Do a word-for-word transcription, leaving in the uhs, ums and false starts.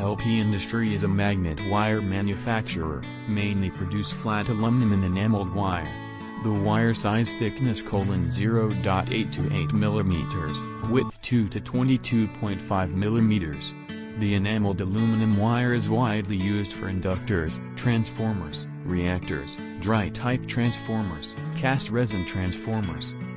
L P Industry is a magnet wire manufacturer, mainly produce flat aluminum and enameled wire. The wire size thickness colon zero point eight to eight millimeters, width two to twenty-two point five millimeters. The enameled aluminum wire is widely used for inductors, transformers, reactors, dry-type transformers, cast resin transformers,